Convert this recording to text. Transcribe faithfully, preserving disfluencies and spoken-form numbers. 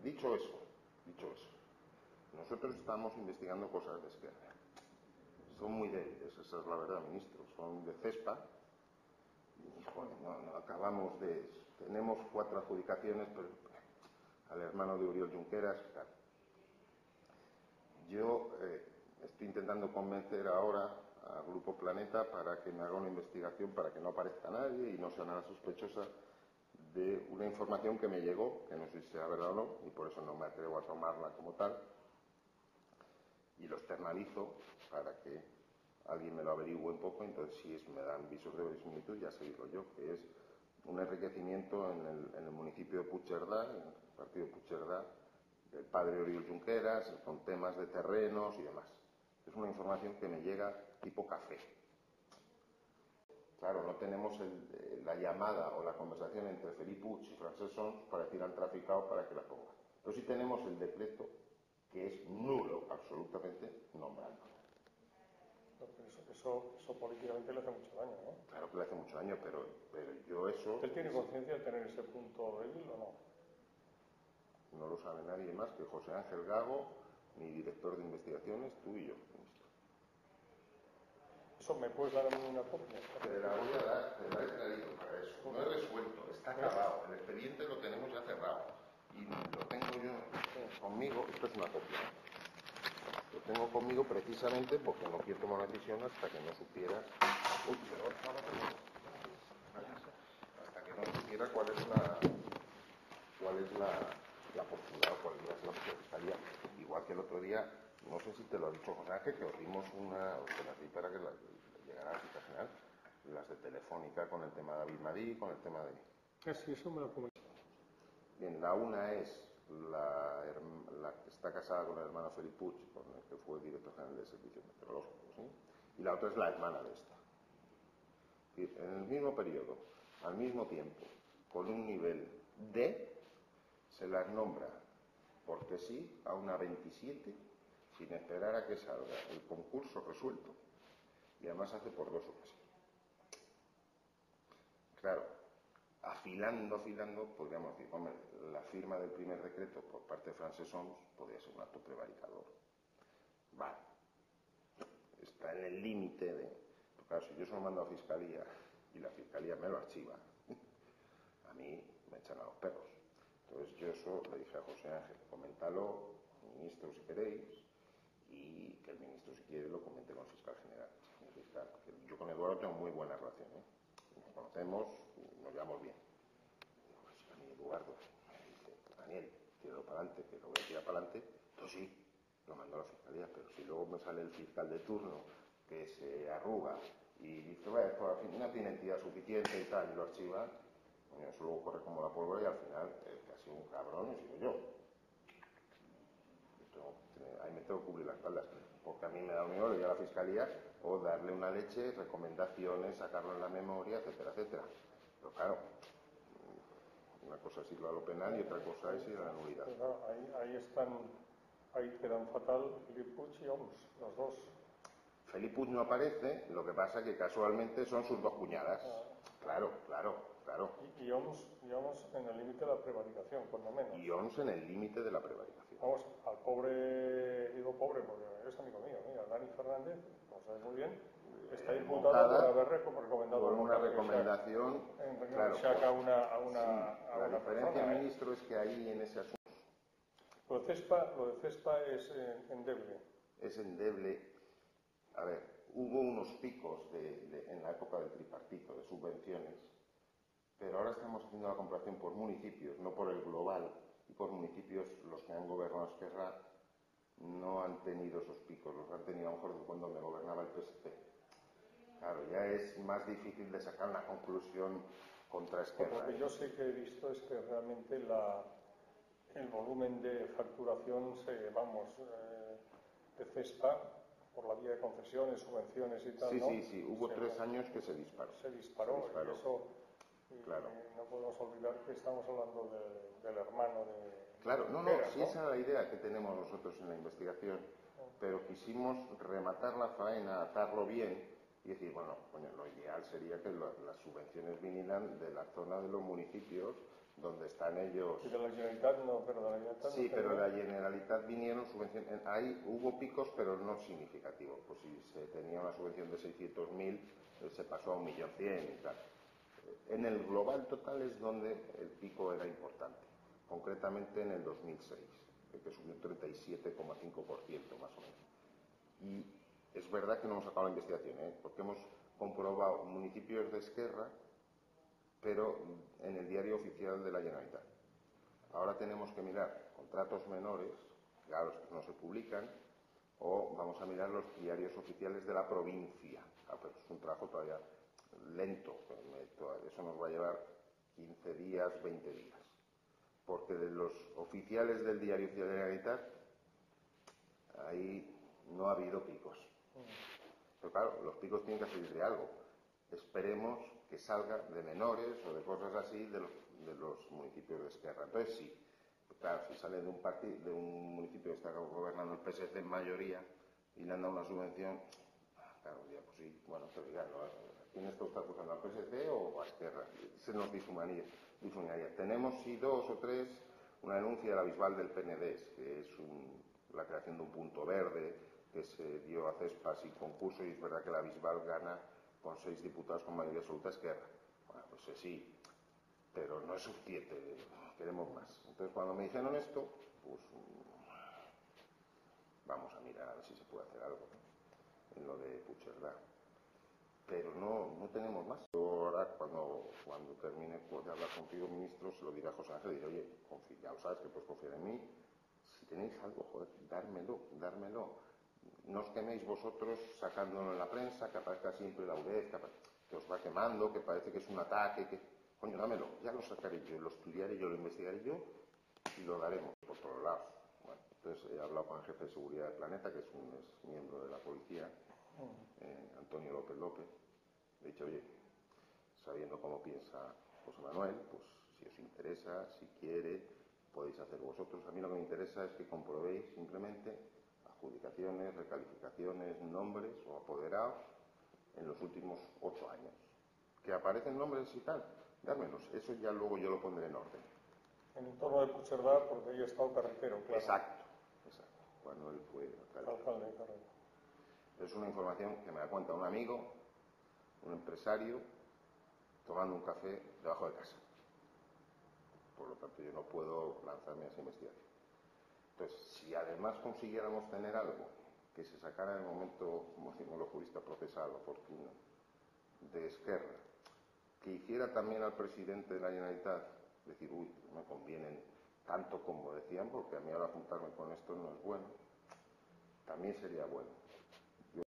dicho eso, dicho eso, nosotros estamos investigando cosas de Esquerra. Son muy débiles, esa es la verdad, ministro. Son de Cespa. Y, joder, no, no acabamos de... Tenemos cuatro adjudicaciones, pero al hermano de Oriol Junqueras, claro. Yo eh, estoy intentando convencer ahora al Grupo Planeta para que me haga una investigación para que no aparezca nadie y no sea nada sospechosa de una información que me llegó, que no sé si sea verdad o no, y por eso no me atrevo a tomarla como tal, y lo externalizo para que alguien me lo averigüe un poco. Entonces si es, me dan visos de verosimilitud, ya sé digo yo, que es un enriquecimiento en el, en el municipio de Puigcerdá, en el partido de Puigcerdá, del padre Oriol Junqueras, con temas de terrenos y demás. Es una información que me llega tipo café. Claro, no tenemos el, la llamada o la conversación entre Felip Puig y Francesc Homs para decir al traficado para que la ponga. Pero sí tenemos el decreto, que es nulo absolutamente, nombrando. No, pero eso, eso, eso políticamente le hace mucho daño, ¿no? Claro que le hace mucho daño, pero, pero yo eso... ¿Él tiene conciencia de tener ese punto débil o no? No lo sabe nadie más que José Ángel Gago, mi director de investigaciones, tú y yo, ministro. ¿Eso me puedes dar a mí una copia? Te la voy a dar, te la he traído para eso. No he resuelto, está acabado. El expediente lo tenemos ya cerrado. Y lo tengo yo conmigo, esto es una copia. Lo tengo conmigo precisamente porque no quiero tomar una decisión hasta que no supiera... Uy, pero ahora hasta que no supiera cuál es la... cuál es la... la postura o cuál es la opción que estaría. Igual que el otro día, no sé si te lo ha dicho José Ángel, que os dimos una, o te las di para que la, llegara a la cita final, las de Telefónica con el tema de David Madí, con el tema de... Ah, sí, eso me lo comentó. Bien, la una es la, la que está casada con el hermano Felip Puig, con el que fue director general de Servicios Meteorológicos, ¿sí? Y la otra es la hermana de esta. En el mismo periodo, al mismo tiempo, con un nivel D, se las nombra porque sí a una veintisiete sin esperar a que salga el concurso resuelto, y además hace por dos ocasiones. Claro, afilando, afilando, podríamos decir, hombre, la firma del primer decreto por parte de Francesc Homs podría ser un acto prevaricador. Vale, está en el límite de... Pero claro, si yo se lo mando a Fiscalía y la Fiscalía me lo archiva, a mí me echan a los perros. Entonces yo eso le dije a José Ángel, coméntalo, ministro, si queréis, y que el ministro, si quiere, lo comente con el fiscal general. El fiscal, yo con Eduardo tengo muy buena relación, ¿eh? Nos conocemos, nos llevamos bien. Digo, pues a mí Eduardo me dice, Daniel, tíralo para adelante, que lo voy a tirar para adelante. Pues sí, lo mando a la fiscalía, pero si luego me sale el fiscal de turno que se arruga y dice, bueno, pues al fin no tiene entidad suficiente y tal, y lo archiva, bueno, eso luego corre como la pólvora y al final el que ha sido un cabrón he sido yo. Ahí me tengo que cubrir las espaldas, porque a mí me da un oro ir a la fiscalía o darle una leche, recomendaciones, sacarlo en la memoria, etcétera, etcétera. Pero claro, una cosa es irlo a lo penal y otra cosa es ir a la nulidad. Claro, ahí, ahí están, ahí quedan fatal Felip Puig y Homs, los dos. Felip Puig no aparece, lo que pasa es que casualmente son sus dos cuñadas. Ah. Claro, claro, claro. Y, y, Homs, y Homs en el límite de la prevaricación, cuando menos. Y Homs en el límite de la prevaricación. Vamos, al pobre, digo pobre porque es amigo mío, mira, Dani Fernández, lo sabes muy bien, está imputado por haber recomendado por una recomendación, en reunión claro, de Shack a una, a una, sí, a la una diferencia, persona, ministro, ¿eh? es que ahí en ese asunto Lo de Cespa, lo de Cespa es eh, endeble. Es endeble. A ver, hubo unos picos de, de, en la época del tripartito de subvenciones, pero ahora estamos haciendo la comparación por municipios, no por el global, y por municipios los que han gobernado Esquerra no han tenido esos picos, los han tenido a lo mejor de cuando me gobernaba el P S C. Claro, ya es más difícil de sacar una conclusión contra Esquerra. Por lo que yo sé que he visto es que realmente la, el volumen de facturación se, vamos, eh, de Cespa, por la vía de concesiones, subvenciones y tal, sí, ¿no? Sí, sí, hubo se, tres años que se disparó. Se disparó, se disparó. Y eso, y, claro. y no podemos olvidar que estamos hablando de, del hermano de... Claro, de no, no, Peras, sí, ¿no? esa es la idea que tenemos nosotros en la investigación, pero quisimos rematar la faena, atarlo bien y decir, bueno, bueno, lo ideal sería que lo, las subvenciones vinieran de la zona de los municipios donde están ellos. Y de la Generalitat no, pero de la Generalitat Sí, no pero tenía. la Generalitat vinieron subvenciones. Ahí hubo picos, pero no significativos. Pues si se tenía una subvención de seiscientos mil, se pasó a un millón cien y tal. En el global total es donde el pico era importante, concretamente en el dos mil seis, que subió un treinta y siete coma cinco por ciento más o menos. Y es verdad que no hemos acabado la investigación, ¿eh? Porque hemos comprobado municipios de Esquerra, pero en el diario oficial de la Generalitat. Ahora tenemos que mirar contratos menores, claro, no se publican, o vamos a mirar los diarios oficiales de la provincia. Ah, pero es un trabajo todavía lento, eso nos va a llevar quince días, veinte días. Porque de los oficiales del diario oficial de la Generalitat, ahí no ha habido picos. Pero claro, los picos tienen que salir de algo. Esperemos que salga de menores o de cosas así de los, de los municipios de Esquerra. Entonces sí, claro, si sale de un, partido, de un municipio que está gobernando el P S C en mayoría y le han dado una subvención, claro, ya pues sí, bueno, pero ya, ¿no? ¿Quién está buscando, al P S C o a Esquerra? Se nos difuminaría. difuminaría. Tenemos sí dos o tres, una denuncia de la Bisbal del P N D, que es un, la creación de un punto verde que se dio a CESPA sin concurso, y es verdad que la Bisbal gana con seis diputados con mayoría absoluta Esquerra. Bueno, pues eh, sí, pero no es suficiente, queremos más. Entonces, cuando me dijeron esto, pues vamos a mirar a ver si se puede hacer algo en lo de Puigcerdá. Pero no, no tenemos más. Yo ahora, cuando, cuando termine de hablar contigo, ministro, se lo diré a José Ángel y diré, oye, confía, ya lo sabes que puedes confiar en mí. Si tenéis algo, joder, dármelo, dármelo. No os queméis vosotros sacándolo en la prensa, que aparezca siempre la U D E F, que, que os va quemando, que parece que es un ataque, que... Coño, dámelo, ya lo sacaré yo, lo estudiaré yo, lo investigaré yo y lo daremos por todos lados. Bueno, entonces he hablado con el jefe de seguridad del Planeta, que es un es miembro de la policía, eh, Antonio López López. Le he dicho, oye, sabiendo cómo piensa José Manuel, pues si os interesa, si quiere, podéis hacer vosotros. A mí lo que me interesa es que comprobéis simplemente adjudicaciones, recalificaciones, nombres o apoderados en los últimos ocho años. Que aparecen nombres y tal, dármelos. Eso ya luego yo lo pondré en orden. En el torno de Puigcerdá, porque ahí está el carretero, claro. Exacto, exacto. Cuando él fue alcalde. Alcalde, claro. Es una información que me da cuenta un amigo, un empresario, tomando un café debajo de casa. Por lo tanto, yo no puedo lanzarme a esa investigación. Entonces, si además consiguiéramos tener algo que se sacara en el momento, como decimos los juristas, procesal, oportuno, de Esquerra, que hiciera también al presidente de la Generalitat decir, uy, no me convienen tanto como decían, porque a mí ahora juntarme con esto no es bueno, también sería bueno.